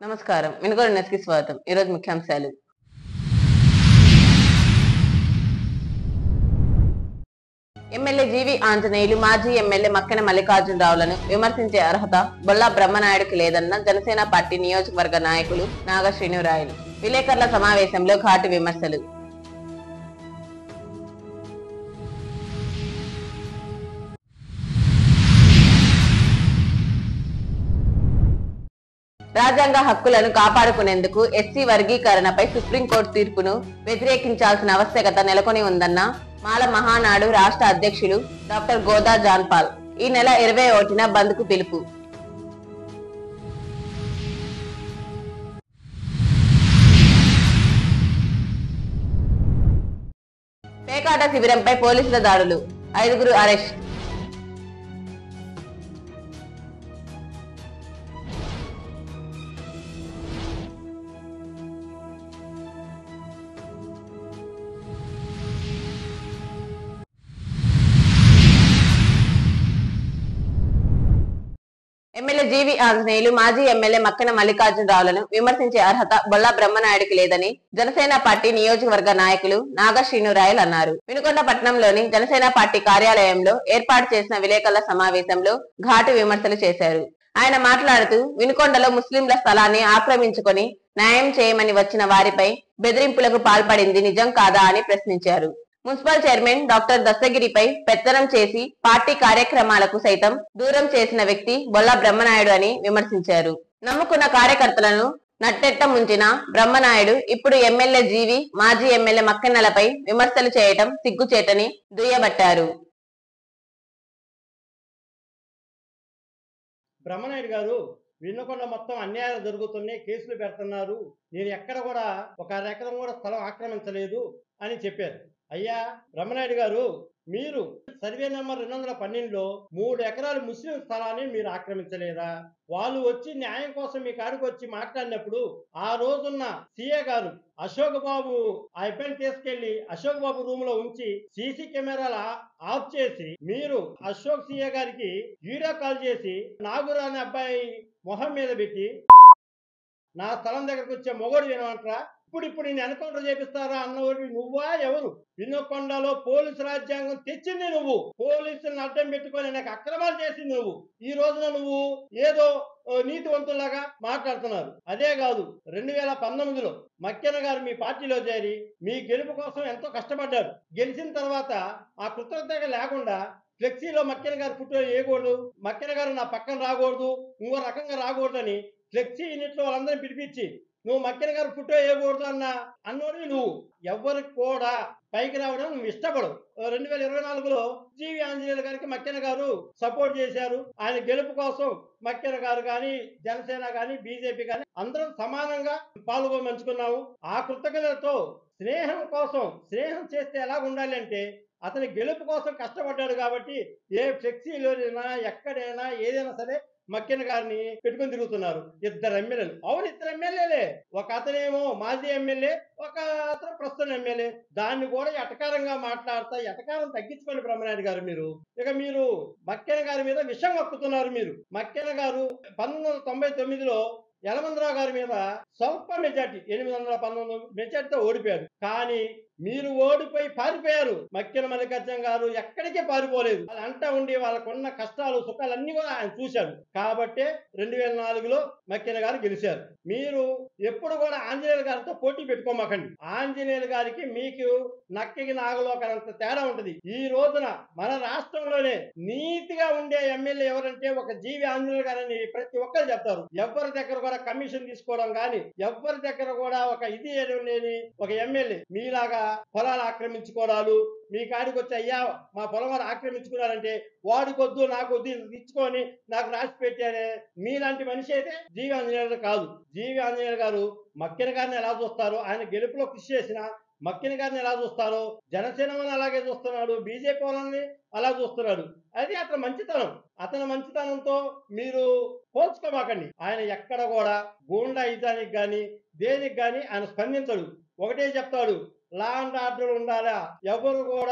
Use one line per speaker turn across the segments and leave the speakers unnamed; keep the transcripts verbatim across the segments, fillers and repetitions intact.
నమస్కారం. వినుగోడు న్యూస్‌కి స్వాగతం. ఈరోజు ముఖ్యాంశాలు. ఎమ్మెల్యే జీవి ఆంజనేయులు మాజీ ఎమ్మెల్యే మక్కెన మల్లికార్జునరావులను విమర్శించే అర్హత బొల్లా బ్రహ్మనాయుడుకి లేదన్న జనసేన పార్టీ నియోజకవర్గ నాయకులు నాగ శ్రీనురాయలు. విలేకరుల సమావేశంలో ఘాటు విమర్శలు. రాజ్యాంగ హక్కులను కాపాడుకునేందుకు ఎస్సీ వర్గీకరణపై సుప్రీంకోర్టు తీర్పును వ్యతిరేకించాల్సిన ఆవశ్యకత నెలకొని ఉందన్న మాల మహానాడు రాష్ట్ర అధ్యక్షులు డాక్టర్ గోదా జాన్పాల్ ఈ నెల ఇరవై ఒకటిన బంద్ కు పిలుపు. పేకాట శిబిరంపై పోలీసుల దాడులు, ఐదుగురు అరెస్ట్. ఎమ్మెల్యే జీవి ఆంజనేయులు మాజీ ఎమ్మెల్యే మక్కెన మల్లికార్జునరావులను విమర్శించే అర్హత బొల్లా బ్రహ్మనాయుడికి లేదని జనసేన పార్టీ నియోజకవర్గ నాయకులు నాగ శ్రీనురాయలు అన్నారు. వినుకొండ పట్టణంలోని జనసేన పార్టీ కార్యాలయంలో ఏర్పాటు చేసిన విలేకరుల సమావేశంలో ఘాటు విమర్శలు చేశారు. ఆయన మాట్లాడుతూ వినుకొండలో ముస్లింల స్థలాన్ని ఆక్రమించుకొని న్యాయం చేయమని వచ్చిన వారిపై బెదిరింపులకు పాల్పడింది నిజం కాదా అని ప్రశ్నించారు. మున్సిపల్ చైర్మన్ డాక్టర్ దస్తగిరిపై పెత్తనం చేసి పార్టీ కార్యక్రమాలకు సైతం దూరం చేసిన వ్యక్తి బొల్లా బ్రహ్మనాయుడు అని విమర్శించారు. నమ్ముకున్న కార్యకర్తలను నట్టెట్ట ముంచిన బ్రహ్మనాయుడు ఇప్పుడు ఎమ్మెల్యే జీవి మాజీ ఎమ్మెల్యే మక్కెన్నలపై విమర్శలు చేయటం సిగ్గుచేటని దుయ్యబట్టారు.
బ్రహ్మనాయుడు గారు వినుకొండ మొత్తం అన్యాయాలు జరుగుతున్నాయి, కేసులు పెడుతున్నారు, నేను ఎక్కడ కూడా ఒక ఎకరం కూడా స్థలం ఆక్రమించలేదు అని చెప్పారు. అయ్యా బ్రహ్మనాయుడు గారు, మీరు సర్వే నెంబర్ రెండు వందల పన్నెండులో మూడు ఎకరాలు ముస్లిం స్థలాన్ని మీరు ఆక్రమించలేదా? వాళ్ళు వచ్చి న్యాయం కోసం మీ కాడికి వచ్చి మాట్లాడినప్పుడు ఆ రోజున్న సీఏ గారు అశోక్ బాబు ఆ అబ్బాయిని తీసుకెళ్లి అశోక్ బాబు రూమ్ లో ఉంచి సీసీ కెమెరాలు ఆఫ్ చేసి మీరు అశోక్ సీఏ గారికి వీడియో కాల్ చేసి నాగురు అనే అబ్బాయి మొహం మీద పెట్టి నా స్థలం దగ్గరకు వచ్చే మొగోడు వినమంటారా, ఇప్పుడు ఇప్పుడు నేను ఎన్కౌంటర్ చేపిస్తారా అన్నవాడు నువ్వా ఎవరు? వినుకొండలో పోలీసు రాజ్యాంగం తెచ్చింది నువ్వు, పోలీసులను అడ్డం పెట్టుకొని నాకు అక్రమాలు చేసింది నువ్వు. ఈ రోజున నువ్వు ఏదో నీతివంతులాగా మాట్లాడుతున్నారు. అదే కాదు, రెండు వేల పంతొమ్మిదిలో మక్కెన గారు మీ పార్టీలో చేరి మీ గెలుపు కోసం ఎంతో కష్టపడ్డారు. గెలిచిన తర్వాత ఆ కృతజ్ఞత లేకుండా ఫ్లెక్సీలో మక్కెన గారు ఫోటో వేయకూడదు, మక్కెన గారు నా పక్కన రాకూడదు, ఇంకో రకంగా రాకూడదు అని ఫ్లెక్సీ యూనిట్లో వాళ్ళందరినీ పిలిపించి నువ్వు మక్కెన గారు ఫోటో వేయకూడదు అన్న అన్నోడి నువ్వు ఎవరికి కూడా పైకి రావడం నువ్వు ఇష్టపడవు. రెండు వేల ఇరవై నాలుగులో జీవి ఆంజనేయులు గారికి మక్కెన గారు సపోర్ట్ చేశారు. ఆయన గెలుపు కోసం మక్కెన గారు కానీ జనసేన కానీ బీజేపీ కానీ అందరం సమానంగా పాల్గొమంచుకున్నాము. ఆ కృతజ్ఞతతో స్నేహం కోసం స్నేహం చేస్తే ఎలా ఉండాలి అంటే అతని గెలుపు కోసం కష్టపడ్డాడు కాబట్టి ఏ ఫ్లెక్సీలోనైనా ఎక్కడైనా ఏదైనా సరే మక్కెన గారిని పెట్టుకుని తిరుగుతున్నారు. ఇద్దరు ఎమ్మెల్యేలు, అవును ఇద్దరు ఎమ్మెల్యేలే, ఒక అతనేమో మాజీ ఎమ్మెల్యే, ఒక అతను ప్రస్తుతం ఎమ్మెల్యే. దాన్ని కూడా ఎటకారంగా మాట్లాడతా ఎటకారం తగ్గించుకోండి బ్రహ్మనాయుడు గారు. మీరు ఇక మీరు మక్కెన గారి మీద విషం కక్కుతున్నారు. మీరు మక్కెన గారు పంతొమ్మిది వందల తొంభై తొమ్మిదిలో యలమందరావు గారి మీద స్వల్ప మెజార్టీ ఎనిమిది వందల పంతొమ్మిది మెజార్టీతో ఓడిపోయారు. కానీ మీరు ఓడిపోయి పారిపోయారు. మక్కెన మల్లికార్జున గారు ఎక్కడికే పారిపోలేదు. వాళ్ళు అంటా ఉండి వాళ్ళకున్న కష్టాలు సుఖాలన్నీ కూడా ఆయన చూశారు. కాబట్టే రెండు వేల నాలుగులో మక్కెన గారు గెలిచారు. మీరు ఎప్పుడు కూడా ఆంజనేయులు గారితో పోటీ పెట్టుకోమాకండి. ఆంజనేయులు గారికి మీకు నక్కకి నాగలోకనంత తేడా ఉంటుంది. ఈ రోజున మన రాష్ట్రంలోనే నీతిగా ఉండే ఎమ్మెల్యే ఎవరంటే ఒక జీవి ఆంజనేయులు గారని ప్రతి ఒక్కరు చెప్తారు. ఎవరి దగ్గర కూడా కమిషన్ తీసుకోవడం కానీ ఎవరి దగ్గర కూడా ఒక ఇది లేని ఒక ఎమ్మెల్యే మీలాగా పొలాలు ఆక్రమించుకోవడాలు, మీ కాడికి వచ్చి అయ్యా మా పొలం వారు ఆక్రమించుకున్నారంటే వాడికొద్దు నాకొద్దు ఇచ్చుకొని నాకు రాసి పెట్టారే మీలాంటి మనిషి అయితే జీవి ఆంజనేయులు కాదు. జీవి ఆంజనేయులు గారు మక్కెన గారిని ఎలా చూస్తారో, ఆయన గెలుపులో కృషి చేసిన మక్కెన గారిని ఎలా చూస్తారో, జనసేన వాళ్ళని అలాగే చూస్తున్నాడు, బీజేపీ వాళ్ళని అలా చూస్తున్నాడు. అది అతని మంచితనం. అతని మంచితనంతో మీరు పోల్చుకోమాకండి. ఆయన ఎక్కడ కూడా గూండా ఇదానికి కానీ దేనికి కానీ ఆయన స్పందించడు. ఒకటే చెప్తాడు, లా అండ్ ఆర్డర్ ఉండాలా, ఎవరు కూడా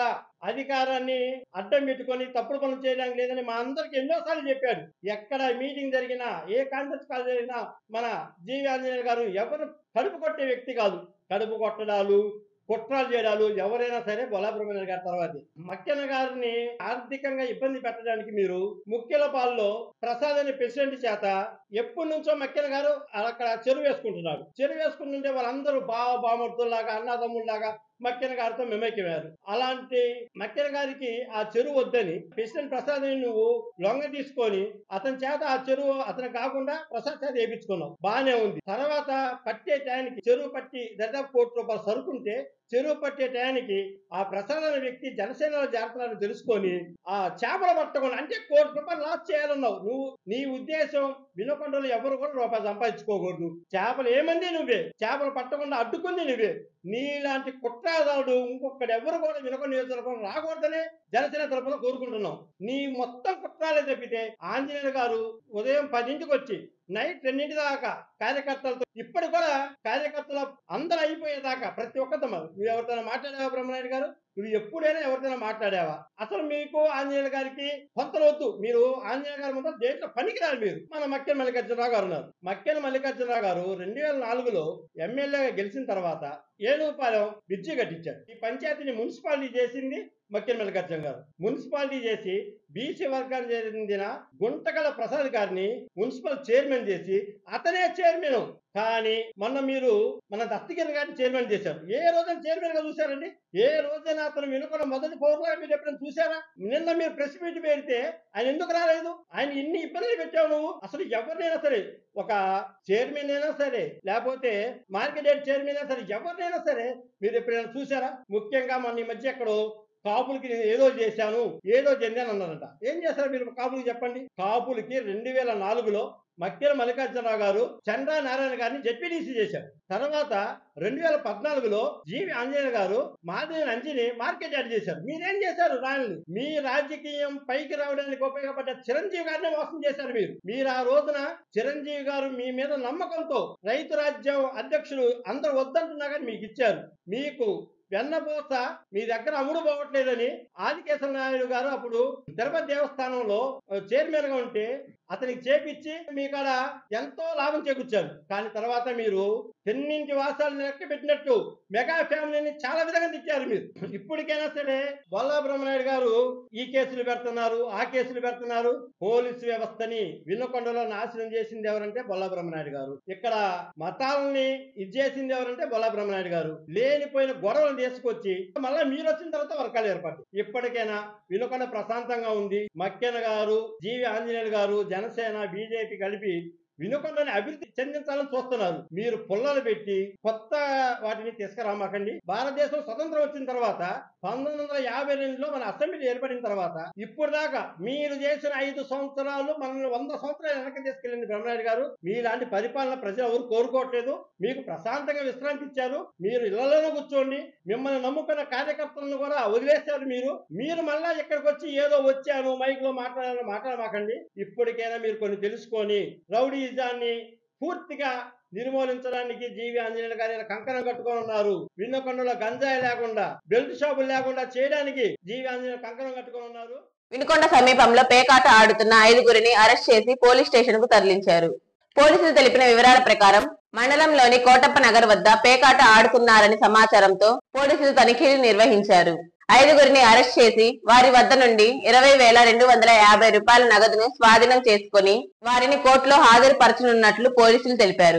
అధికారాన్ని అడ్డం పెట్టుకొని తప్పుడు పనులు చేయడానికి లేదని మా అందరికి ఎన్నోసార్లు చెప్పాడు. ఎక్కడ మీటింగ్ జరిగినా, ఏ కాన్ఫరెన్స్ కాల్ జరిగినా మన జీవి ఆంజనేయులు గారు ఎవరు కడుపు కొట్టే వ్యక్తి కాదు. కడుపు కొట్టడాలు, కుట్రాలు చేయడాలు ఎవరైనా సరే బొల్లా బ్రహ్మనాయుడు గారి తర్వాత. మక్కెన గారిని ఆర్థికంగా ఇబ్బంది పెట్టడానికి మీరు ముఖ్యలపాల్లో ప్రసాద్ అనే ప్రెసిడెంట్ చేత ఎప్పటి నుంచో మక్కెన గారు అక్కడ చెరువు వేసుకుంటున్నారు. చెరువు వేసుకుంటుంటే వాళ్ళందరూ బావ బామర్తుల్లాగా అన్నదమ్ముల్లాగా మక్కెన గారితో మెమైక్యమయ్యారు. అలాంటి మక్కెన గారికి ఆ చెరువు వద్దని ప్రెసిడెంట్ ప్రసాద్ నువ్వు లొంగ తీసుకొని అతని చేత ఆ చెరువు అతను కాకుండా ప్రసాద్ చేత వేయించుకున్నావు, బానే ఉంది. తర్వాత పట్టే టయానికి చెరువు పట్టి దాదాపు కోటి రూపాయలు సరుకుంటే చెరువు పట్టే టయానికి ఆ ప్రసాద్ అనే వ్యక్తి జనసేనలో చేరుతున్నారని తెలుసుకొని ఆ చేపలు పట్టకుండా అంటే కోటి రూపాయలు లాస్ చేయాలన్నావు. నువ్వు నీ ఉద్దేశం వినకొండలు ఎవరు కూడా రూపాయలు సంపాదించుకోకూడదు, చేపలు ఏమంది నువ్వే, చేపలు పట్టకుండా అడ్డుకుంది నువ్వే. నీలాంటి కుట్రదారుడు ఇంకొకటి ఎవరు కూడా వినకొండ నియోజకవర్గం రాకూడదని జనసేన తరపున కోరుకుంటున్నాం. నీ మొత్తం కుట్రాలే తప్పితే ఆంజనేయులు గారు ఉదయం పదింటికి వచ్చి నైట్ రెండింటి దాకా కార్యకర్తలతో ఇప్పటి కూడా కార్యకర్తలు అందరూ అయిపోయేదాకా ప్రతి ఒక్కరితో నువ్వు ఎవరితోనే మాట్లాడావా బ్రహ్మనాయుడు గారు? నువ్వు ఎప్పుడైనా ఎవరితోనే మాట్లాడావా? అసలు మీకు ఆంజనేయులు గారికి కొంతలు వద్దు, మీరు ఆంజనేయ గారి ముందు దేంట్లో పనికిరారు. మీరు మన మక్కెన మల్లికార్జునరావు గారు ఉన్నారు. మక్కెన మల్లికార్జునరావు గారు రెండు వేల నాలుగులో ఎమ్మెల్యేగా గెలిచిన తర్వాత ఏనుగుపాలెం బ్రిడ్జి కట్టించారు. ఈ పంచాయతీని మున్సిపాలిటీ చేసింది మక్కెన మల్లికార్జున గారు. మున్సిపాలిటీ చేసి బీసీ వర్గానికి చెందిన గుంటకల ప్రసాద్ గారిని మున్సిపల్ చైర్మన్ చేసి అతనే చైర్మన్. కానీ మొన్న మీరు మన దస్తగిరి గారిని చైర్మన్ చేశారు. ఏ రోజైనా చైర్మన్ గా చూశారండి? ఏ రోజైనా అతను వినుకున్న మొదటి పౌరులుగా మీరు ఎప్పుడైనా చూసారా? నిన్న మీరు ప్రెస్ మీట్ పెడితే ఆయన ఎందుకు రాలేదు? ఆయన ఇన్ని ఇబ్బందులు పెట్టావు నువ్వు. అసలు ఎవరినైనా సరే, ఒక చైర్మన్ అయినా సరే లేకపోతే మార్కెట్ యార్డ్ చైర్మన్ అయినా సరే, ఎవరినైనా సరే మీరు ఎప్పుడైనా చూసారా? ముఖ్యంగా మన ఈ మధ్య ఎక్కడో కాపులకి ఏదో చేశాను ఏదో చెందాను అన్నారంట. ఏం చేశారు మీరు కాపులకి చెప్పండి? కాపులకి రెండు వేల నాలుగులో మక్కెన మల్లికార్జునరావు గారు చంద్రా నారాయణ గారిని జెడ్పీటీసీ చేశారు. తర్వాత రెండు వేల పద్నాలుగులో జీవి ఆంజనేయులు గారు మాదేవి అంజిని మార్కెట్ యార్డ్ చేశారు. మీరేం చేశారు? రాయల్ని మీ రాజకీయం పైకి రావడానికి ఉపయోగపడ్డ చిరంజీవి గారిని మోసం చేశారు మీరు. మీరు ఆ రోజున చిరంజీవి గారు మీ మీద నమ్మకంతో రైతు రాజ్యం అధ్యక్షులు అందరూ వద్దంటున్నా కానీ మీకు ఇచ్చారు. మీకు వెన్నపోత మీ దగ్గర అమ్ముడు పోవట్లేదని ఆదికేశవ నాయుడు గారు అప్పుడు తిరుపతి దేవస్థానంలో చైర్మన్ గా ఉంటే అతనికి చేపించి మీ కాడ ఎంతో లాభం చేకూర్చారు. కానీ తర్వాత మీరు తెన్నింటి వాసాలు లెక్క పెట్టినట్టు మెగా ఫ్యామిలీని చాలా విధంగా తిట్టారు మీరు. ఇప్పటికైనా సరే బొల్లా బ్రహ్మనాయుడు గారు ఈ కేసులు పెడుతున్నారు, ఆ కేసులు పెడుతున్నారు. పోలీసు వ్యవస్థని వినుకొండలో నాశనం చేసింది ఎవరంటే బొల్లా బ్రహ్మనాయుడు గారు. ఇక్కడ మతాలని ఇది చేసింది ఎవరంటే బొల్లా బ్రహ్మనాయుడు గారు. లేనిపోయిన గొడవలు తీసుకొచ్చి మళ్ళీ మీరు వచ్చిన తర్వాత వర్గాలు ఏర్పాటు. ఇప్పటికైనా వినుకొండ ప్రశాంతంగా ఉంది. మక్కెన గారు, జీవి ఆంజనేయులు గారు, జనసేన బీజేపీ కలిపి వినుకొండని అభివృద్ధి చెందించాలని చూస్తున్నారు. మీరు పుల్లలు పెట్టి కొత్త వాటిని తీసుకురామాకండి. భారతదేశం స్వతంత్రం వచ్చిన తర్వాత పంతొమ్మిది వందల యాభై రెండులో మన అసెంబ్లీ ఏర్పడిన తర్వాత ఇప్పుడు దాకా మీరు చేసిన ఐదు సంవత్సరాలు మనల్ని వంద సంవత్సరాలు వెనక్కి తీసుకెళ్ళింది బ్రహ్మనాయుడు గారు. మీలాంటి పరిపాలన ప్రజలు ఎవరు కోరుకోవట్లేదు. మీకు ప్రశాంతంగా విశ్రాంతి ఇచ్చారు. మీరు ఇళ్లలోనే కూర్చోండి. మిమ్మల్ని నమ్ముకున్న కార్యకర్తలను కూడా వదిలేశారు. మీరు మీరు మళ్ళా ఇక్కడికి వచ్చి ఏదో వచ్చాను మైక్ లో మాట్లాడాలని మాట్లాడమాకండి. ఇప్పటికైనా మీరు కొన్ని తెలుసుకొని రౌడీజాన్ని పూర్తిగా నిర్మూలించడానికి జీవి ఆంజనేయులు గారి కంకణం కట్టుకొని ఉన్నారు. వినుకొండలో గంజాయి లేకుండా, బెల్ట్ షాపులు లేకుండా చేయడానికి జీవి ఆంజనేయులు కంకణం కట్టుకొని ఉన్నారు.
వినుకొండ సమీపంలో పేకాట ఆడుతున్న ఐదుగురిని అరెస్ట్ చేసి పోలీస్ స్టేషన్ కు తరలించారు. పోలీసులు తెలిపిన వివరాల ప్రకారం మండలంలోని కోటప్ప నగర్ వద్ద పేకాట ఆడుతున్నారని సమాచారంతో పోలీసులు తనిఖీలు నిర్వహించారు. ఐదుగురిని అరెస్ట్ చేసి వారి వద్ద నుండి ఇరవై వేల రెండు వందల యాభై రూపాయల నగదును స్వాధీనం చేసుకుని వారిని కోర్టులో హాజరుపరచనున్నట్లు పోలీసులు తెలిపారు.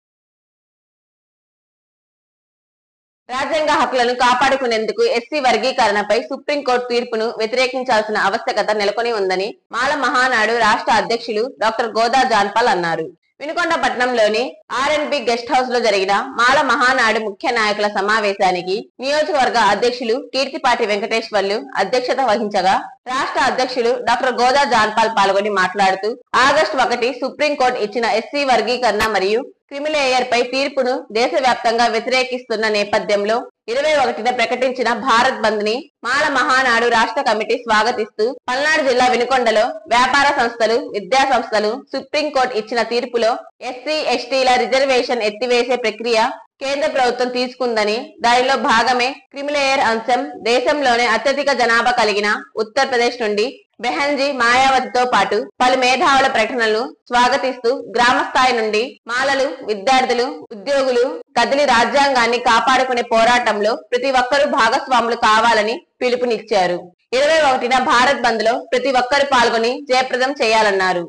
రాజ్యాంగ హక్కులను కాపాడుకునేందుకు ఎస్సీ వర్గీకరణపై సుప్రీంకోర్టు తీర్పును వ్యతిరేకించాల్సిన ఆవశ్యకత నెలకొని ఉందని మాల మహానాడు రాష్ట్ర అధ్యక్షులు డాక్టర్ గోదా జాన్పాల్ అన్నారు. వినుకొండ పట్టణంలోని R and B guest house లో జరిగిన మాల మహానాడు ముఖ్య నాయకుల సమావేశానికి నియోజకవర్గ అధ్యక్షులు కీర్తిపాటి వెంకటేశ్వర్లు అధ్యక్షత వహించగా రాష్ట్ర అధ్యక్షులు డాక్టర్ గోదా జాన్పాల్ పాల్గొని మాట్లాడుతూ ఆగస్టు ఒకటి సుప్రీంకోర్టు ఇచ్చిన ఎస్సీ వర్గీకరణ మరియు క్రిమిలేయర్ పై తీర్పును దేశవ్యాప్తంగా వ్యతిరేకిస్తున్న నేపథ్యంలో ఇరవై ఒకటిన ప్రకటించిన భారత్ బంద్ ని మాల మహానాడు రాష్ట్ర కమిటీ స్వాగతిస్తూ పల్నాడు జిల్లా వినుకొండలో వ్యాపార సంస్థలు, విద్యా సంస్థలు సుప్రీంకోర్టు ఇచ్చిన తీర్పులో ఎస్సీ ఎస్టీల రిజర్వేషన్ ఎత్తివేసే ప్రక్రియ కేంద్ర ప్రభుత్వం తీసుకుందని, దానిలో భాగమే క్రిమిలేయర్ అంశం. దేశంలోనే అత్యధిక జనాభా కలిగిన ఉత్తరప్రదేశ్ నుండి బెహన్జీ మాయావతితో పాటు పలు మేధావుల ప్రకటనలు స్వాగతిస్తూ గ్రామ స్థాయి నుండి మాలలు, విద్యార్థులు, ఉద్యోగులు కదిలి రాజ్యాంగాన్ని కాపాడుకునే పోరాటంలో ప్రతి ఒక్కరూ భాగస్వాములు కావాలని పిలుపునిచ్చారు. ఇరవై ఒకటిన భారత్ బంద్ లో ప్రతి ఒక్కరు పాల్గొని జయప్రదం చేయాలన్నారు.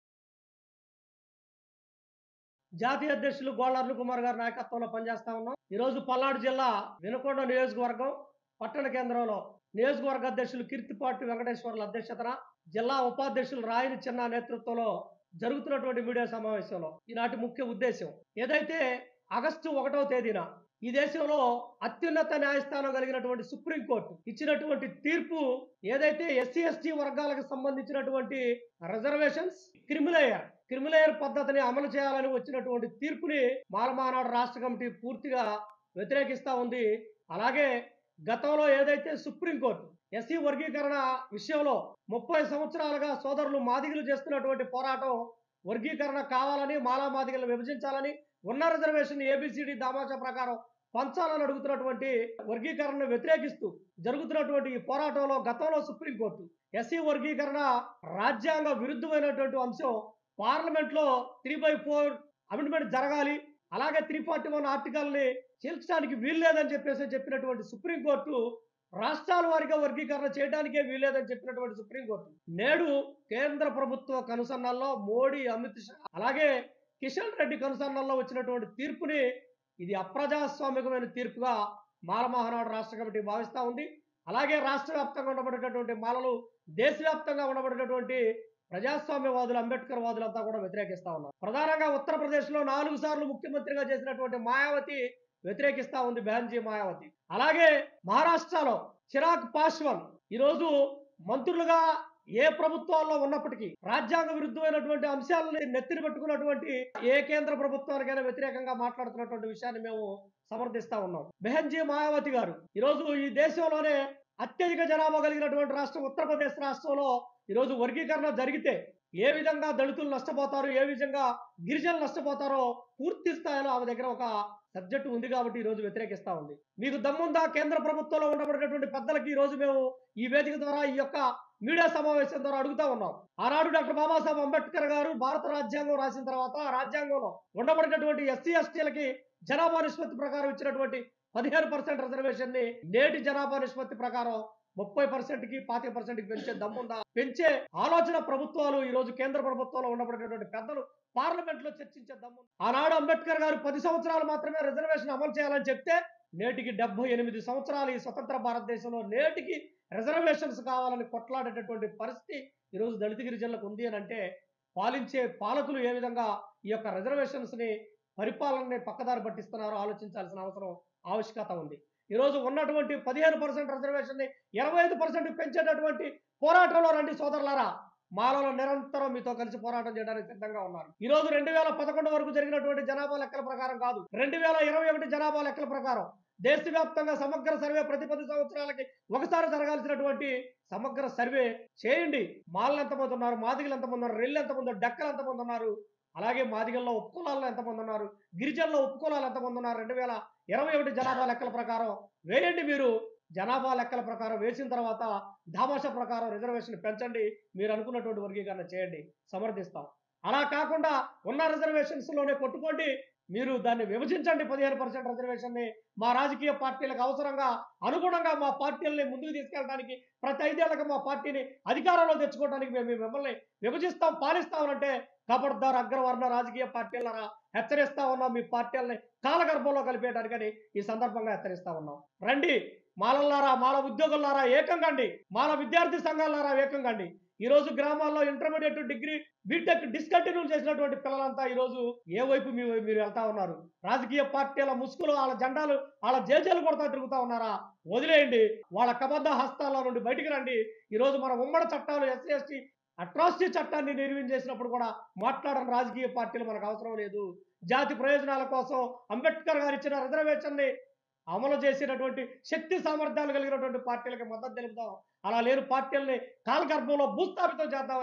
జాతీయ అధ్యక్షులు గోళ్ళర్లు కుమార్ గారి నాయకత్వంలో పనిచేస్తా ఉన్నాం. ఈ రోజు పల్నాడు జిల్లా వినుకొండ నియోజకవర్గం పట్టణ కేంద్రంలో నియోజకవర్గ అధ్యక్షులు కీర్తిపాటి వెంకటేశ్వర్ల అధ్యక్షతన, జిల్లా ఉపాధ్యక్షులు రాయని చిన్న నేతృత్వంలో జరుగుతున్నటువంటి మీడియా సమావేశంలో ఈనాటి ముఖ్య ఉద్దేశం ఏదైతే ఆగస్టు ఒకటవ తేదీన ఈ దేశంలో అత్యున్నత న్యాయస్థానం కలిగినటువంటి సుప్రీంకోర్టు ఇచ్చినటువంటి తీర్పు ఏదైతే ఎస్సీ ఎస్టీ వర్గాలకు సంబంధించినటువంటి రిజర్వేషన్స్ క్రిమిలేయర్ క్రిమిలేయర్ పద్ధతిని అమలు చేయాలని వచ్చినటువంటి తీర్పుని మాలమానాడు రాష్ట్ర కమిటీ పూర్తిగా వ్యతిరేకిస్తా ఉంది. అలాగే గతంలో ఏదైతే సుప్రీంకోర్టు ఎస్సీ వర్గీకరణ విషయంలో ముప్పై సంవత్సరాలుగా సోదరులు మాదిగలు చేస్తున్నటువంటి పోరాటం వర్గీకరణ కావాలని, మాలా మాదిగలను విభజించాలని, ఉన్న రిజర్వేషన్ ఏబిసిడి దామాషా ప్రకారం పంచాలని అడుగుతున్నటువంటి వర్గీకరణను వ్యతిరేకిస్తూ జరుగుతున్నటువంటి ఈ పోరాటంలో గతంలో సుప్రీంకోర్టు ఎస్సీ వర్గీకరణ రాజ్యాంగ విరుద్ధమైనటువంటి అంశం పార్లమెంట్ లో త్రీ బై ఫోర్ అమెండ్మెంట్ జరగాలి, అలాగే త్రీ ఫార్టీ వన్ ఆర్టికల్ ని చేల్చడానికి వీల్లేదని చెప్పేసి చెప్పినటువంటి సుప్రీంకోర్టు రాష్ట్రాల వారిగా వర్గీకరణ చేయడానికే వీల్లేదని చెప్పినటువంటి సుప్రీంకోర్టు నేడు కేంద్ర ప్రభుత్వ కనుసన్నల్లో మోడీ, అమిత్ షా అలాగే కిషన్ రెడ్డి కనుసన్నల్లో వచ్చినటువంటి తీర్పుని ఇది అప్రజాస్వామికమైన తీర్పుగా మాల మహానాడు రాష్ట్ర కమిటీ భావిస్తా ఉంది. అలాగే రాష్ట్ర వ్యాప్తంగా ఉండబడేటటువంటి మాలలు, దేశవ్యాప్తంగా ఉండబడేటటువంటి ప్రజాస్వామ్యవాదులు, అంబేద్కర్ వాదులంతా కూడా వ్యతిరేకిస్తా ఉన్నారు. ప్రధానంగా ఉత్తరప్రదేశ్ లో నాలుగు సార్లు ముఖ్యమంత్రిగా చేసినటువంటి మాయావతి వ్యతిరేకిస్తా ఉంది, బెహన్జీ మాయావతి. అలాగే మహారాష్ట్రలో చిరాగ్ పాస్వాన్ ఈరోజు మంత్రులుగా ఏ ప్రభుత్వాల్లో ఉన్నప్పటికీ రాజ్యాంగ విరుద్ధమైనటువంటి అంశాలను నెత్తిన పెట్టుకున్నటువంటి ఏ కేంద్ర ప్రభుత్వానికైనా వ్యతిరేకంగా మాట్లాడుతున్నటువంటి విషయాన్ని మేము సమర్థిస్తా ఉన్నాం. బెహన్జీ మాయావతి గారు ఈరోజు ఈ దేశంలోనే అత్యధిక జనాభా కలిగినటువంటి రాష్ట్రం ఉత్తరప్రదేశ్ రాష్ట్రంలో ఈరోజు వర్గీకరణ జరిగితే ఏ విధంగా దళితులు నష్టపోతారు, ఏ విధంగా గిరిజనులు నష్టపోతారో పూర్తి స్థాయిలో ఆమె దగ్గర ఒక సబ్జెక్టు ఉంది కాబట్టి ఈ రోజు వ్యతిరేకిస్తా ఉంది. మీకు దమ్ముందా కేంద్ర ప్రభుత్వంలో ఉండబడినటువంటి పెద్దలకి ఈ రోజు మేము ఈ వేదిక ద్వారా ఈ యొక్క మీడియా సమావేశం ద్వారా అడుగుతా ఉన్నాం. ఆనాడు డాక్టర్ బాబాసాహెబ్ అంబేద్కర్ గారు భారత రాజ్యాంగం రాసిన తర్వాత ఆ రాజ్యాంగంలో ఉండబడినటువంటి ఎస్సీ ఎస్టీలకి జనాభా నిష్పత్తి ప్రకారం ఇచ్చినటువంటి పదిహేను పర్సెంట్ రిజర్వేషన్ ని నేటి జనాభా నిష్పత్తి ప్రకారం ముప్పై పర్సెంట్ కి పాతిక పర్సెంట్ కి పెంచే దమ్ముందా? పెంచే ఆలోచన ప్రభుత్వాలు ఈ రోజు కేంద్ర ప్రభుత్వంలో ఉండబడినటువంటి పెద్దలు పార్లమెంట్ లో చర్చించే దమ్ము. ఆనాడు అంబేద్కర్ గారు పది సంవత్సరాలు మాత్రమే రిజర్వేషన్ అమలు చేయాలని చెప్తే నేటికి డెబ్బై ఎనిమిది సంవత్సరాలు ఈ స్వతంత్ర భారతదేశంలో నేటికి రిజర్వేషన్స్ కావాలని కొట్లాడేటటువంటి పరిస్థితి ఈ రోజు దళిత గిరిజనులకు ఉంది అని అంటే పాలించే పాలకులు ఏ విధంగా ఈ యొక్క రిజర్వేషన్స్ ని పరిపాలనని పక్కదారి పట్టిస్తున్నారో ఆలోచించాల్సిన అవసరం ఆవశ్యకత ఉంది. ఈ రోజు ఉన్నటువంటి పదిహేను పర్సెంట్ రిజర్వేషన్ ని ఇరవై ఐదు పర్సెంట్ పెంచేటటువంటి పోరాటంలో రండి సోదరులారా. మాలలో నిరంతరం మీతో కలిసి పోరాటం చేయడానికి సిద్ధంగా ఉన్నారు. ఈ రోజు రెండు వేల పదకొండు వరకు జరిగినటువంటి జనాభా లెక్కల ప్రకారం కాదు, రెండు వేల ఇరవై ఒకటి జనాభా లెక్కల ప్రకారం దేశవ్యాప్తంగా సమగ్ర సర్వే ప్రతి పది సంవత్సరాలకి ఒకసారి జరగాల్సినటువంటి సమగ్ర సర్వే చేయండి. మాలలు ఎంతమంది ఉన్నారు, మాదిగలు ఎంతమంది ఉన్నారు, రెల్లు ఎంతమంది ఉన్నారు, డెక్కలు ఎంతమంది ఉన్నారు, అలాగే మాదిగల్లో ఉపకులాల్లో ఎంతమంది ఉన్నారు, గిరిజనుల్లో ఉపకులాలు ఎంతమంది ఉన్నారు, రెండు వేల ఇరవై ఒకటి జనాభా లెక్కల ప్రకారం వేయండి. మీరు జనాభా లెక్కల ప్రకారం వేసిన తర్వాత దామాషా ప్రకారం రిజర్వేషన్ పెంచండి, మీరు అనుకున్నటువంటి వర్గీకరణ చేయండి, సమర్థిస్తాం. అలా కాకుండా ఉన్న రిజర్వేషన్స్ లోనే కొట్టుకోండి, మీరు దాన్ని విభజించండి. పదిహేను పర్సెంట్ రిజర్వేషన్ ని మా రాజకీయ పార్టీలకు అవసరంగా అనుగుణంగా మా పార్టీలని ముందుకు తీసుకెళ్ళడానికి, ప్రతి ఐదేళ్లకు మా పార్టీని అధికారంలో తెచ్చుకోవడానికి మేము మిమ్మల్ని విభజిస్తాం, పాలిస్తామనంటే కబడ్దార్ అగ్రవర్ణ రాజకీయ పార్టీలరా హెచ్చరిస్తా ఉన్నాం. మీ పార్టీలని కాలగర్భంలో కలిపేయడానికని ఈ సందర్భంగా హెచ్చరిస్తా ఉన్నాం. రండి మాలల్లారా, మాల ఉద్యోగులారా ఏకం కండి, మాల విద్యార్థి సంఘాలారా ఏకం కండి. ఈ రోజు గ్రామాల్లో ఇంటర్మీడియట్, డిగ్రీ, బీటెక్ డిస్కంటిన్యూ చేసినటువంటి పిల్లలంతా ఈ రోజు ఏ వైపు మీరు మీరు వెళ్తా ఉన్నారు? రాజకీయ పార్టీల ముసుగులు, వాళ్ళ జెండాలు, వాళ్ళ జేజేలు కొడతా తిరుగుతా ఉన్నారా? వదిలేయండి, వాళ్ళ కబద్ధ హస్తాల నుండి బయటికి రండి. ఈ రోజు మన ఉమ్మడి చట్టాలు, ఎస్సీ ఎస్టీ అట్రాసిటీ చట్టాన్ని నిర్వీర్యం చేసినప్పుడు కూడా మాట్లాడని రాజకీయ పార్టీలు మనకు అవసరం లేదు. జాతి ప్రయోజనాల కోసం అంబేద్కర్ గారు ఇచ్చిన రిజర్వేషన్ ని అమలు చేసినటువంటి శక్తి సామర్థ్యాలు కలిగినటువంటి పార్టీలకి మద్దతు తెలుపుదాం. అలా లేని పార్టీలని కాలగర్భంలో భూస్థాపితం చేద్దామని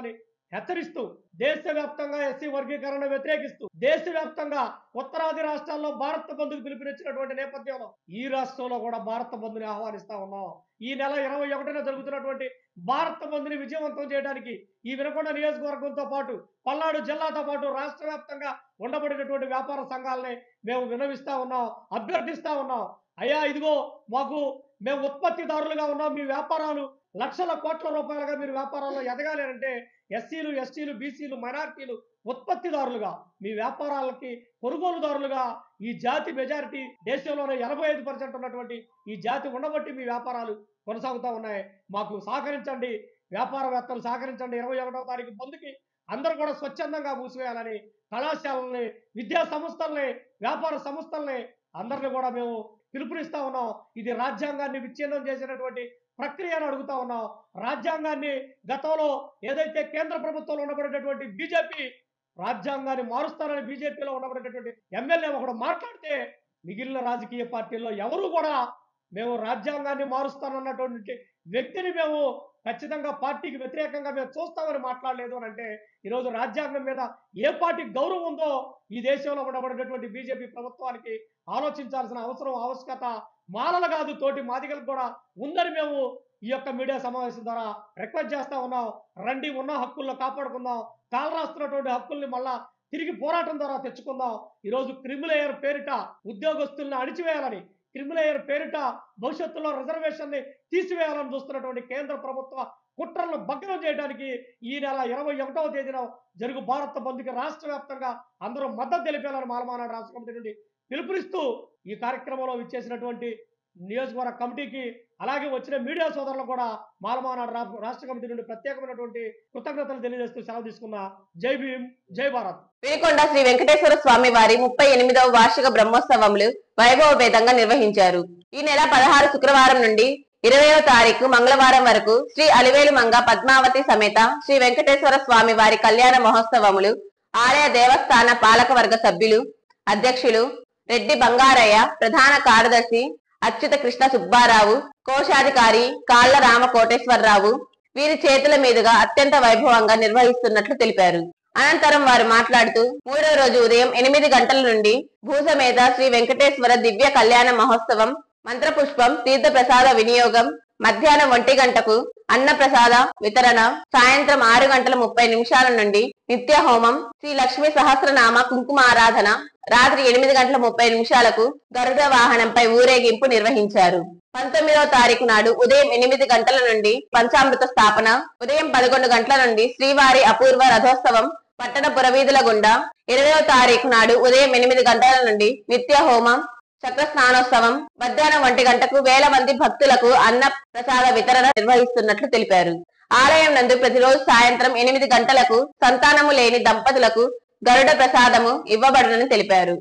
హెచ్చరిస్తూ దేశవ్యాప్తంగా ఎస్సీ వర్గీకరణ వ్యతిరేకిస్తూ దేశవ్యాప్తంగా ఉత్తరాది రాష్ట్రాల్లో భారత బంధుకు పిలుపునిచ్చినటువంటి నేపథ్యంలో ఈ రాష్ట్రంలో కూడా భారత బంధుని ఆహ్వానిస్తా ఉన్నాం. ఈ నెల ఇరవై ఒకటిన జరుగుతున్నటువంటి భారత బంధుని విజయవంతం చేయడానికి ఈ వినకొండ నియోజకవర్గంతో పాటు పల్నాడు జిల్లాతో పాటు రాష్ట్ర వ్యాప్తంగా ఉండబడినటువంటి వ్యాపార సంఘాలని మేము విన్నవిస్తా ఉన్నాం, అభ్యర్థిస్తా ఉన్నాం. అయ్యా ఇదిగో మాకు మేము ఉత్పత్తిదారులుగా ఉన్నాం, మీ వ్యాపారాలు లక్షల కోట్ల రూపాయలుగా మీరు వ్యాపారాల్లో ఎదగాలి అంటే ఎస్సీలు ఎస్టీలు బీసీలు మైనార్టీలు ఉత్పత్తిదారులుగా మీ వ్యాపారాలకి కొనుగోలుదారులుగా ఈ జాతి మెజారిటీ దేశంలోనే ఎనభై ఐదు పర్సెంట్ ఉన్నటువంటి ఈ జాతి ఉండబట్టి మీ వ్యాపారాలు కొనసాగుతూ ఉన్నాయి. మాకు సహకరించండి, వ్యాపారవేత్తలు సహకరించండి. ఇరవై ఒకటవ తారీఖు బంధుకి అందరూ కూడా స్వచ్ఛందంగా మూసివేయాలని కళాశాలని, విద్యా సంస్థల్ని, వ్యాపార సంస్థల్ని అందరిని కూడా మేము పిలుపునిస్తా ఉన్నాం. ఇది రాజ్యాంగాన్ని విచ్ఛిన్నం చేసినటువంటి ప్రక్రియను అడుగుతా ఉన్నాం. రాజ్యాంగాన్ని గతంలో ఏదైతే కేంద్ర ప్రభుత్వంలో ఉండబడేటటువంటి బీజేపీ రాజ్యాంగాన్ని మారుస్తారని బీజేపీలో ఉండబడేటటువంటి ఎమ్మెల్యే ఒకడు మాట్లాడితే మిగిలిన రాజకీయ పార్టీల్లో ఎవరు కూడా మేము రాజ్యాంగాన్ని మారుస్తానన్నటువంటి వ్యక్తిని మేము ఖచ్చితంగా పార్టీకి వ్యతిరేకంగా మేము చూస్తామని మాట్లాడలేదు అని అంటే ఈరోజు రాజ్యాంగం మీద ఏ పార్టీకి గౌరవం ఉందో ఈ దేశంలో ఉండబడినటువంటి బీజేపీ ప్రభుత్వానికి ఆలోచించాల్సిన అవసరం ఆవశ్యకత మాలలు కాదు తోటి మాదిగలకు కూడా ఉందని మేము ఈ యొక్క మీడియా సమావేశం ద్వారా రిక్వెస్ట్ చేస్తా ఉన్నాం. రండి, ఉన్న హక్కుల్లో కాపాడుకుందాం, కాలరాస్తున్నటువంటి హక్కుల్ని మళ్ళా తిరిగి పోరాటం ద్వారా తెచ్చుకుందాం. ఈరోజు క్రిమిలేయర్ పేరిట ఉద్యోగస్తుల్ని అణిచివేయాలని, క్రిమిలేయర్ పేరిట భవిష్యత్తులో రిజర్వేషన్ ని తీసివేయాలని చూస్తున్నటువంటి కేంద్ర ప్రభుత్వ కుట్రలను భగ్నం చేయడానికి ఈ నెల ఇరవై ఒకటవ తేదీన జరుగు భారత బంద్కి రాష్ట్ర వ్యాప్తంగా అందరూ మద్దతు తెలిపేయాలని మాలమానాడు రాష్ట్ర కమిటీ నుండి పిలుపునిస్తూ ఈ కార్యక్రమంలో విచ్చేసినటువంటి నియోజకవర్గ కమిటీకి అలాగే వచ్చిన మీడియా సోదరులు కూడా మాలమానాడు రాష్ట్ర కమిటీ నుండి ప్రత్యేకమైనటువంటి కృతజ్ఞతలు తెలియజేస్తూ సెలవు తీసుకున్నా. జై భీమ్, జై భారత్.
వినుకొండ శ్రీ వెంకటేశ్వర స్వామి వారి ముప్పై ఎనిమిదవ వార్షిక బ్రహ్మోత్సవములు వైభవపేతంగా నిర్వహించారు. ఈ నెల పదహారు శుక్రవారం నుండి ఇరవైవ తారీఖు మంగళవారం వరకు శ్రీ అలివేలు మంగ పద్మావతి సమేత శ్రీ వెంకటేశ్వర స్వామి వారి కళ్యాణ మహోత్సవములు ఆలయ దేవస్థాన పాలక వర్గ సభ్యులు, అధ్యక్షులు రెడ్డి బంగారయ్య, ప్రధాన కార్యదర్శి అచ్యుత కృష్ణ సుబ్బారావు, కోశాధికారి కాళ్ల రామ కోటేశ్వరరావు వీరి చేతుల మీదుగా అత్యంత వైభవంగా నిర్వహిస్తున్నట్లు తెలిపారు. అనంతరం వారు మాట్లాడుతూ మూడవ రోజు ఉదయం ఎనిమిది గంటల నుండి భూసమేత శ్రీ వెంకటేశ్వర దివ్య కళ్యాణ మహోత్సవం, మంత్రపుష్పం, తీర్థ ప్రసాద వినియోగం, మధ్యాహ్నం ఒంటి గంటకు అన్న ప్రసాద వితరణ, సాయంత్రం ఆరు గంటల ముప్పై నిమిషాల నుండి నిత్య హోమం, శ్రీ లక్ష్మీ సహస్రనామ కుంకుమ ఆరాధన, రాత్రి ఎనిమిది గంటల ముప్పై నిమిషాలకు గరుడ వాహనంపై ఊరేగింపు నిర్వహించారు. పంతొమ్మిదవ తారీఖు నాడు ఉదయం ఎనిమిది గంటల నుండి పంచామృత స్థాపన, ఉదయం పదకొండు గంటల నుండి శ్రీవారి అపూర్వ రథోత్సవం పట్టణ పురవీధుల గుండా, ఇరవైవ తారీఖు నాడు ఉదయం ఎనిమిది గంటల నుండి నిత్య హోమం, చక్ర స్నానోత్సవం, మధ్యాహ్నం ఒంటి గంటకు వేల మంది భక్తులకు అన్న ప్రసాద వితరణ నిర్వహిస్తున్నట్లు తెలిపారు. ఆలయం నందు ప్రతిరోజు సాయంత్రం ఎనిమిది గంటలకు సంతానము లేని దంపతులకు గరుడ ప్రసాదము ఇవ్వబడునని తెలిపారు.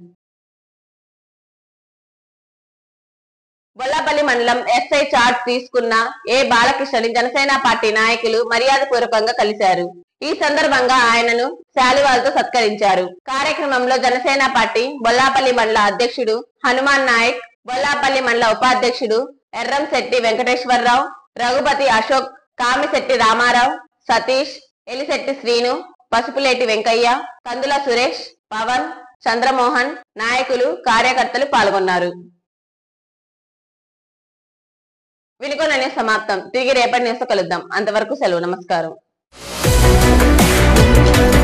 బొల్లాపల్లి మండలం ఎస్ఐ చార్జ్ తీసుకున్న ఏ బాలకృష్ణని జనసేన పార్టీ నాయకులు మర్యాద పూర్వకంగా కలిశారు. ఈ సందర్భంగా ఆయనను శాలువాలతో సత్కరించారు. కార్యక్రమంలో జనసేన పార్టీ బొల్లాపల్లి మండల అధ్యక్షుడు హనుమాన్ నాయక్, బొల్లాపల్లి మండల ఉపాధ్యక్షుడు ఎర్రంశెట్టి వెంకటేశ్వరరావు, రఘుపతి అశోక్, కామిశెట్టి రామారావు, సతీష్, ఎలిశెట్టి శ్రీను, పసుపులేటి వెంకయ్య, కందుల సురేష్, పవన్, చంద్రమోహన్ నాయకులు, కార్యకర్తలు పాల్గొన్నారు. వినుకొండ న్యూస్ సమాప్తం. తిరిగి రేపటి న్యూస్ కలుద్దాం. అంతవరకు సెలవు. నమస్కారం.